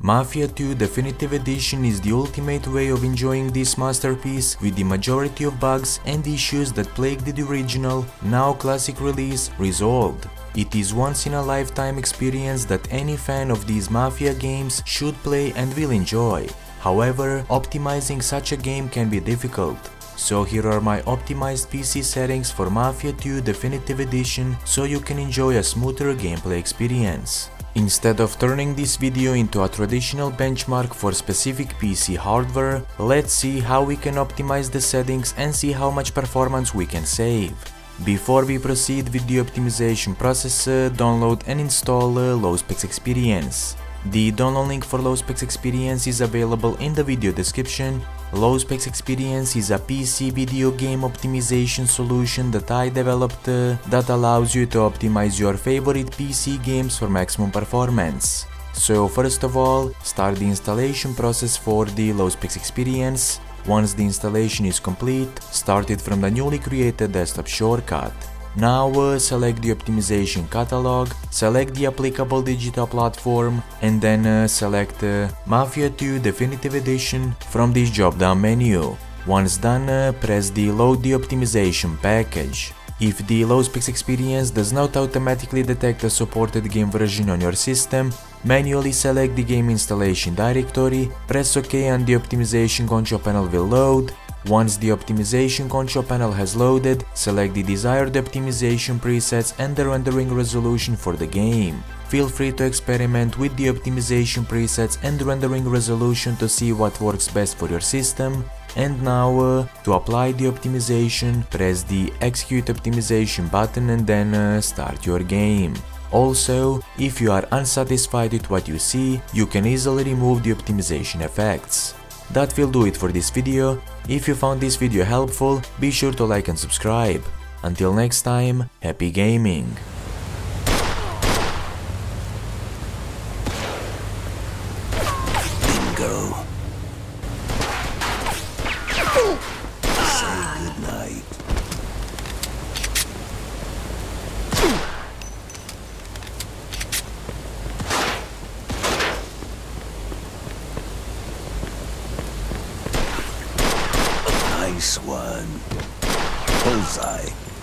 Mafia 2 Definitive Edition is the ultimate way of enjoying this masterpiece, with the majority of bugs and issues that plagued the original, now classic release, resolved. It is once in a lifetime experience that any fan of these Mafia games should play and will enjoy. However, optimizing such a game can be difficult. So here are my optimized PC settings for Mafia 2 Definitive Edition so you can enjoy a smoother gameplay experience. Instead of turning this video into a traditional benchmark for specific PC hardware, let's see how we can optimize the settings and see how much performance we can save. Before we proceed with the optimization process, download and install Low Specs Experience. The download link for Low Specs Experience is available in the video description. Low Specs Experience is a PC video game optimization solution that I developed that allows you to optimize your favorite PC games for maximum performance. So first of all, start the installation process for the Low Specs Experience. Once the installation is complete, start it from the newly created desktop shortcut. Now select the optimization catalog, select the applicable digital platform, and then select Mafia 2 Definitive Edition from this drop-down menu. Once done, press the Load the Optimization package. If the Low Specs Experience does not automatically detect a supported game version on your system, manually select the game installation directory, press OK and the optimization control panel will load. Once the optimization control panel has loaded, select the desired optimization presets and the rendering resolution for the game. Feel free to experiment with the optimization presets and rendering resolution to see what works best for your system. And now, to apply the optimization, press the Execute Optimization button and then start your game. Also, if you are unsatisfied with what you see, you can easily remove the optimization effects. That will do it for this video. If you found this video helpful, be sure to like and subscribe. Until next time, happy gaming! Bingo. Say goodnight. Nice one. Bullseye.